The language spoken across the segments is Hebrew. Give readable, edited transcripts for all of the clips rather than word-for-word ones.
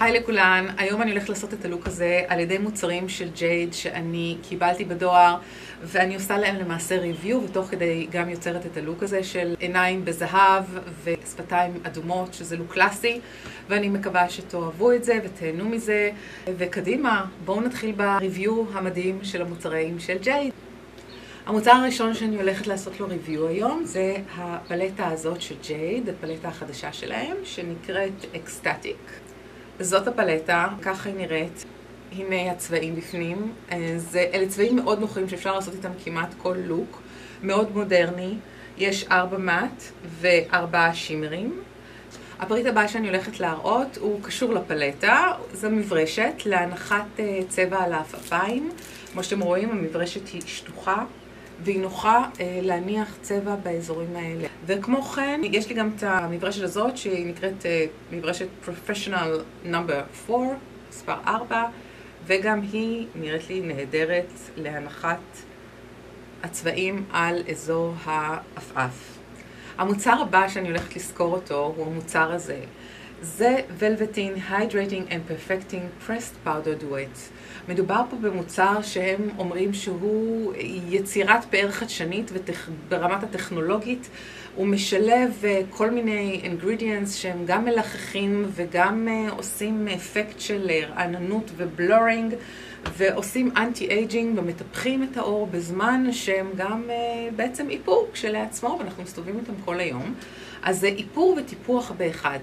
היי לכולן, היום אני הולכת לעשות את הלוק הזה על ידי מוצרים של ג'ייד שאני קיבלתי בדואר, ואני עושה להם למעשה ריוויו, ותוך כדי גם יוצרת את הלוק הזה של עיניים בזהב ושפתיים אדומות, שזה לוק קלאסי, ואני מקווה שתאהבו את זה ותהנו מזה. וקדימה, בואו נתחיל בריוויו המדהים של המוצרים של ג'ייד. המוצר הראשון שאני הולכת לעשות לו ריוויו היום זה הפלטה הזאת של ג'ייד, הפלטה החדשה שלהם, שנקראת אקסטטיק. זאת הפלטה, ככה היא נראית. הנה הצבעים בפנים. אלה צבעים מאוד נוחים שאפשר לעשות איתם כמעט כל לוק. מאוד מודרני. יש 4 מאט ו4 שימרים. הפריט הבא שאני הולכת להראות הוא קשור לפלטה. זו מברשת להנחת צבע על העפעפיים. כמו שאתם רואים, המברשת היא שטוחה והיא נוחה להניח צבע באזורים האלה. וכמו כן, יש לי גם את המברשת הזאת שהיא נקראת מברשת Professional No. 4, מספר 4, וגם היא נראית לי נהדרת להנחת הצבעים על אזור העפעף. המוצר הבא שאני הולכת לזכור אותו הוא המוצר הזה. זה Velveteen Hydrating and Perfecting Pressed Powder Duet. מדובר פה במוצר שהם אומרים שהוא יצירת פאר חדשנית ברמת הטכנולוגית. הוא משלב כל מיני ingredients שהם גם מלחכים וגם עושים אפקט של רעננות ובלורינג, ועושים אנטי-אייג'ינג ומטפחים את האור בזמן שהם גם בעצם איפור כשלעצמו, ואנחנו מסתובבים איתם כל היום. אז זה איפור וטיפוח באחד.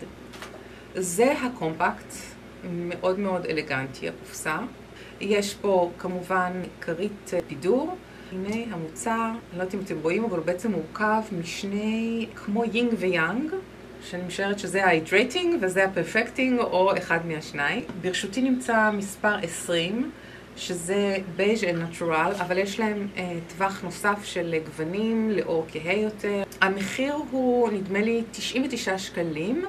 זה הקומפקט, מאוד מאוד אלגנטי הקופסה. יש פה כמובן כרית בידור. הנה המוצר, אני לא יודעת אם אתם רואים, אבל הוא בעצם מורכב משני, כמו יינג ויאנג, שאני משערת שזה ההידרייטינג וזה הפרפקטינג, או אחד מהשניים. ברשותי נמצא מספר 20, שזה בייג' נטורל, אבל יש להם טווח נוסף של גוונים לאור כהה יותר. המחיר הוא נדמה לי 99 שקלים,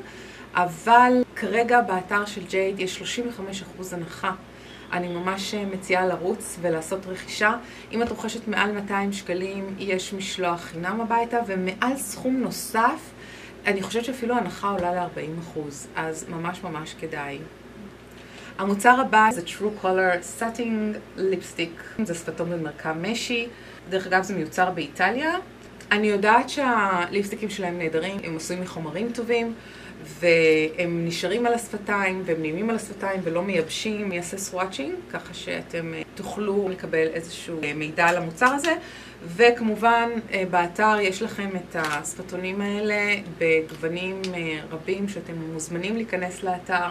אבל כרגע באתר של ג'ייד יש 35% הנחה. אני ממש מציעה לרוץ ולעשות רכישה. אם את רוכשת מעל 200 שקלים, יש משלוח חינם הביתה, ומעל סכום נוסף, אני חושבת שאפילו ההנחה עולה ל-40%, אז ממש ממש כדאי. המוצר הבא זה True Color Setting Lipstick. זה שפתון במרקם משי. דרך אגב, זה מיוצר באיטליה. אני יודעת שהליפסטיקים שלהם נהדרים, הם עושים מחומרים טובים, והם נשארים על השפתיים, והם נעימים על השפתיים ולא מייבשים. יעשה סוואצ'ינג, ככה שאתם תוכלו לקבל איזשהו מידע על המוצר הזה. וכמובן, באתר יש לכם את השפתונים האלה בגוונים רבים, שאתם מוזמנים להיכנס לאתר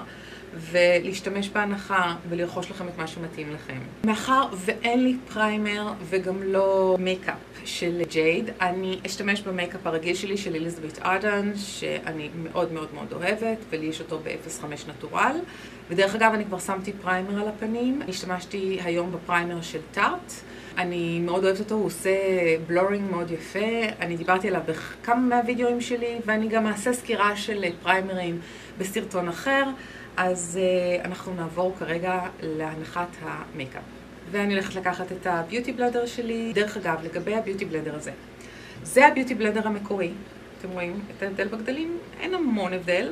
ולהשתמש בהנחה ולרכוש לכם את מה שמתאים לכם. מאחר ואין לי פריימר וגם לא מייקאפ של ג'ייד, אני אשתמש במייקאפ הרגיל שלי של אליזבת ארדן, שאני מאוד מאוד מאוד אוהבת, ולי יש אותו ב-05 נטורל. ודרך אגב, אני כבר שמתי פריימר על הפנים. אני השתמשתי היום בפריימר של טארט. אני מאוד אוהבת אותו, הוא עושה בלורינג מאוד יפה. אני דיברתי עליו בכמה מהווידאוים שלי, ואני גם אעשה סקירה של פריימרים בסרטון אחר. אז אנחנו נעבור כרגע להנחת המייקאפ. ואני הולכת לקחת את הביוטי בלנדר שלי. דרך אגב, לגבי הביוטי בלנדר הזה. זה הביוטי בלנדר המקורי. אתם רואים את ההבדל בגדלים? אין המון הבדל.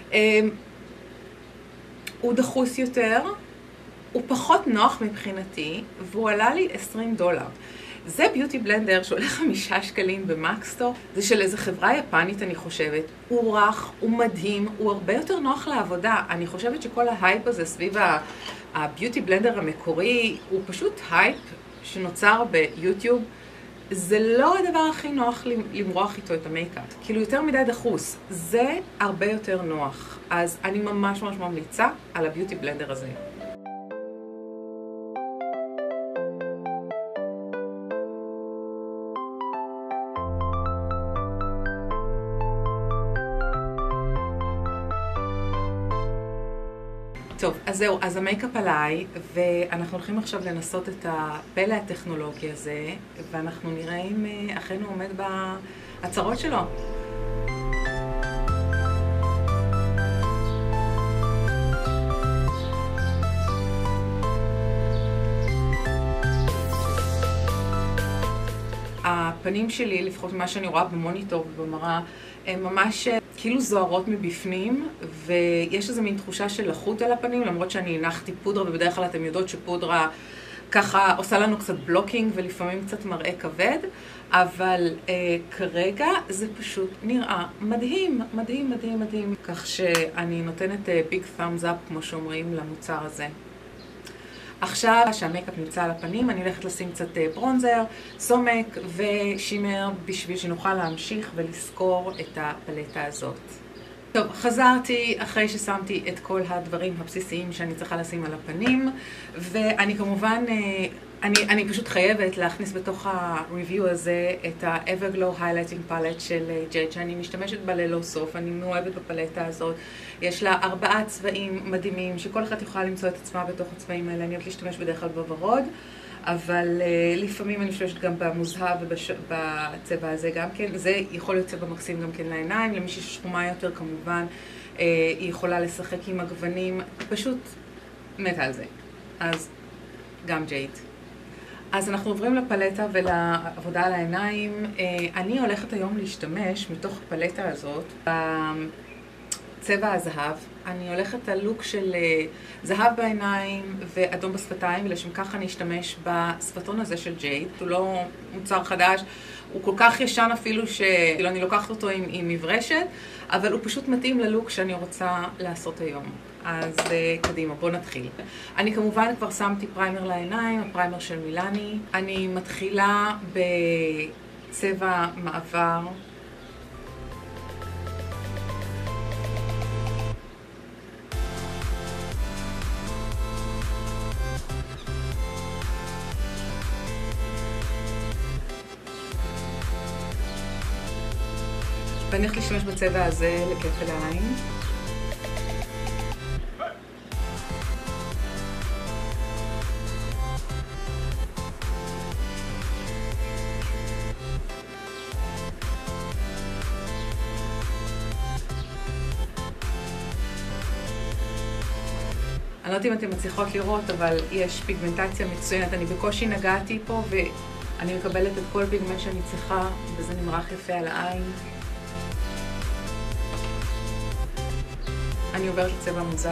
הוא דחוס יותר, הוא פחות נוח מבחינתי, והוא עלה לי $20. זה ביוטי בלנדר שעולה 5 שקלים במקסטור. זה של איזו חברה יפנית, אני חושבת. הוא רך, הוא מדהים, הוא הרבה יותר נוח לעבודה. אני חושבת שכל ההייפ הזה סביב הביוטי בלנדר המקורי הוא פשוט הייפ שנוצר ביוטיוב. זה לא הדבר הכי נוח למרוח איתו את המייקאפ. כאילו יותר מדי דחוס. זה הרבה יותר נוח. אז אני ממש ממש ממליצה על הביוטי בלנדר הזה. טוב, אז זהו, אז המייקאפ עליי, ואנחנו הולכים עכשיו לנסות את הפלא הטכנולוגי הזה, ואנחנו נראה אם אכן הוא עומד בהצהרות שלו. הפנים שלי, לפחות ממה שאני רואה במוניטור ובמראה, הן ממש כאילו זוהרות מבפנים, ויש איזו מין תחושה של לחות על הפנים, למרות שאני הנחתי פודרה, ובדרך כלל אתם יודעות שפודרה ככה עושה לנו קצת בלוקינג ולפעמים קצת מראה כבד, אבל כרגע זה פשוט נראה מדהים, מדהים, מדהים, מדהים. כך שאני נותנת ביג thumbs up, כמו שאומרים, למוצר הזה. עכשיו שהמייקאפ נמצא על הפנים, אני הולכת לשים קצת ברונזר, סומק ושימר בשביל שנוכל להמשיך ולזכור את הפלטה הזאת. טוב, חזרתי אחרי ששמתי את כל הדברים הבסיסיים שאני צריכה לשים על הפנים, ואני כמובן, אני פשוט חייבת להכניס בתוך הריוויו הזה את ה-Everglow Highlighting Palette של ג'ייד, שאני משתמשת בה ללא סוף. אני מאוהבת בפלטה הזאת. יש לה 4 צבעים מדהימים, שכל אחת יכולה למצוא את עצמה בתוך הצבעים האלה. אני אוהבת להשתמש בדרך כלל בוורוד, אבל לפעמים אני משתמשת גם במוזהב ובצבע הזה גם כן. זה יכול להיות צבע מקסים גם כן לעיניים, למי ששחומה יותר כמובן, היא יכולה לשחק עם הגוונים, פשוט מתה על זה. אז גם ג'ייד. אז אנחנו עוברים לפלטה ולעבודה על העיניים. אני הולכת היום להשתמש מתוך הפלטה הזאת בצבע הזהב. אני הולכת על לוק של זהב בעיניים ואדום בשפתיים, ולשם כך אני אשתמש בשפתון הזה של ג'ייד. הוא לא מוצר חדש, הוא כל כך ישן אפילו שאני לוקחת אותו עם מברשת, אבל הוא פשוט מתאים ללוק שאני רוצה לעשות היום. אז קדימה, בואו נתחיל. אני כמובן כבר שמתי פריימר לעיניים, הפריימר של מילני. אני מתחילה בצבע מעבר. ואני הולכת להשתמש בצבע הזה לכפל העין. אני לא יודעת אם אתם מצליחות לראות, אבל יש פיגמנטציה מצוינת. אני בקושי נגעתי פה ואני מקבלת את כל פיגמנט שאני צריכה, וזה נמרח יפה על העין. אני עוברת לצבע מוזהב.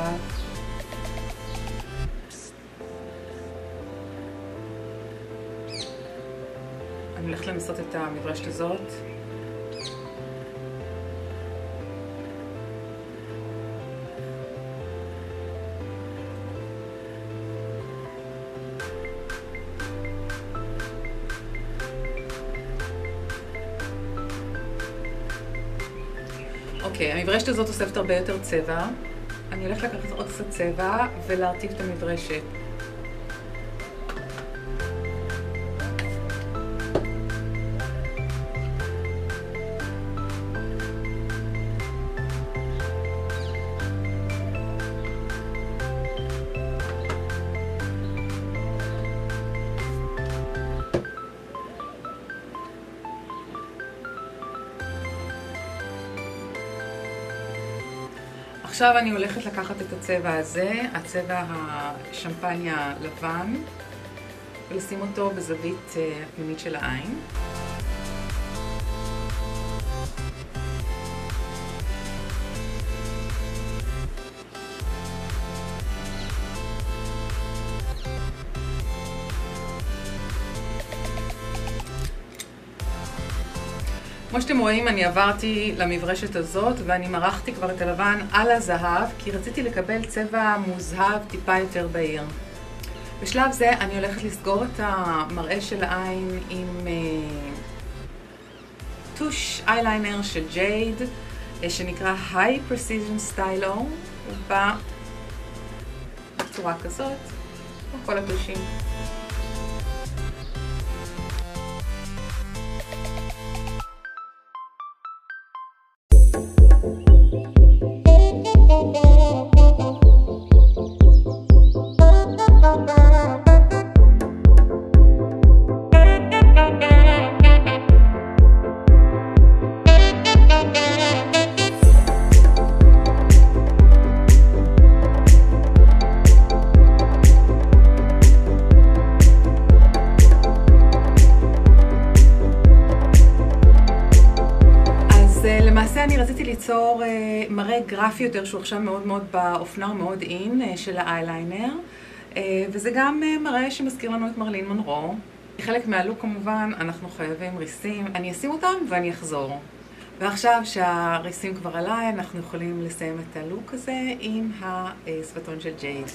אני הולכת לנסות את המברשת הזאת. אוקיי, המברשת הזאת אוספת הרבה יותר צבע. אני הולכת לקחת עוד קצת צבע ולהרטיב את המברשת. עכשיו אני הולכת לקחת את הצבע הזה, הצבע השמפניה לבן, ולשים אותו בזווית הפנימית של העין. כמו שאתם רואים, אני עברתי למברשת הזאת ואני מרחתי כבר את הלבן על הזהב, כי רציתי לקבל צבע מוזהב טיפה יותר בהיר. בשלב זה אני הולכת לסגור את המראה של העין עם טוש אייליינר של ג'ייד, שנקרא High Precision Stylo. הוא בא בצורה כזאת, כמו כל הטושים. ליצור מראה גרפי יותר, שהוא עכשיו מאוד מאוד באופנה מאוד אין של האייליינר, וזה גם מראה שמזכיר לנו את מרלין מונרו. חלק מהלוק כמובן אנחנו חייבים ריסים, אני אשים אותם ואני אחזור. ועכשיו שהריסים כבר עליי, אנחנו יכולים לסיים את הלוק הזה עם השפתון של ג'ייד.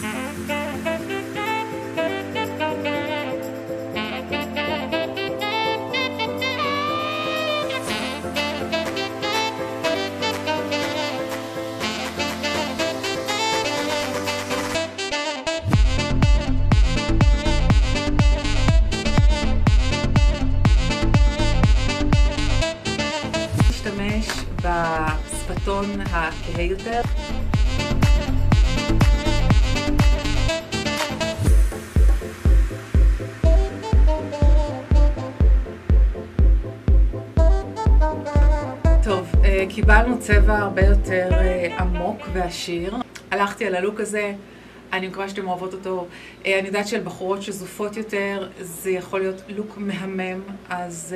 בשפתון הכהה יותר. טוב, קיבלנו צבע הרבה יותר עמוק ועשיר. הלכתי על הלוק הזה, אני מקווה שאתם אוהבות אותו. אני יודעת של בחורות שזופות יותר, זה יכול להיות לוק מהמם, אז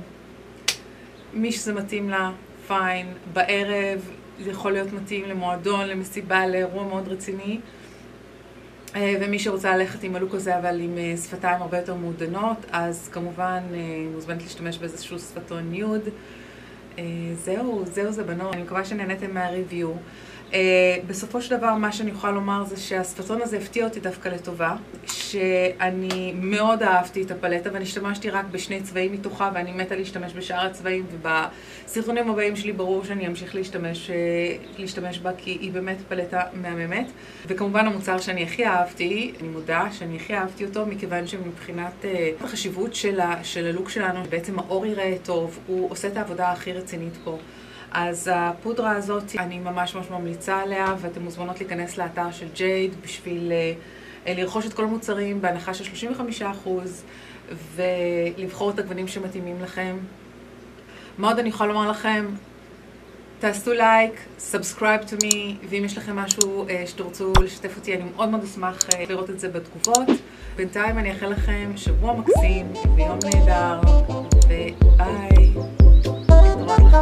מי שזה מתאים לה, פיין. בערב זה יכול להיות מתאים למועדון, למסיבה, לאירוע מאוד רציני. ומי שרוצה ללכת עם הלוק הזה אבל עם שפתיים הרבה יותר מעודנות, אז כמובן מוזמנת להשתמש באיזשהו שפתון ניוד. זהו זה בנות. אני מקווה שנהניתם מהריוויו. בסופו של דבר מה שאני יכולה לומר זה שהשפתון הזה הפתיע אותי דווקא לטובה, שאני מאוד אהבתי את הפלטה ואני השתמשתי רק בשני צבעים מתוכה ואני מתה להשתמש בשאר הצבעים, ובסרטונים הבאים שלי ברור שאני אמשיך להשתמש בה כי היא באמת פלטה מהממת. וכמובן המוצר שאני הכי אהבתי, אני מודה שאני הכי אהבתי אותו מכיוון שמבחינת החשיבות של הלוק שלנו, בעצם האור יראה טוב, הוא עושה את העבודה הכי רצינית פה. אז הפודרה הזאת אני ממש ממליצה עליה, ואתם מוזמנות להיכנס לאתר של ג'ייד בשביל לרכוש את כל המוצרים בהנחה של 35% ולבחור את הגוונים שמתאימים לכם. מה עוד אני יכולה לומר לכם? תעשו לייק, subscribe to me, ואם יש לכם משהו שתרצו לשתף אותי, אני מאוד מאוד אשמח לראות את זה בתגובות. בינתיים אני אאחל לכם שבוע מקסים ויום נהדר, וביי. להתראות לכם.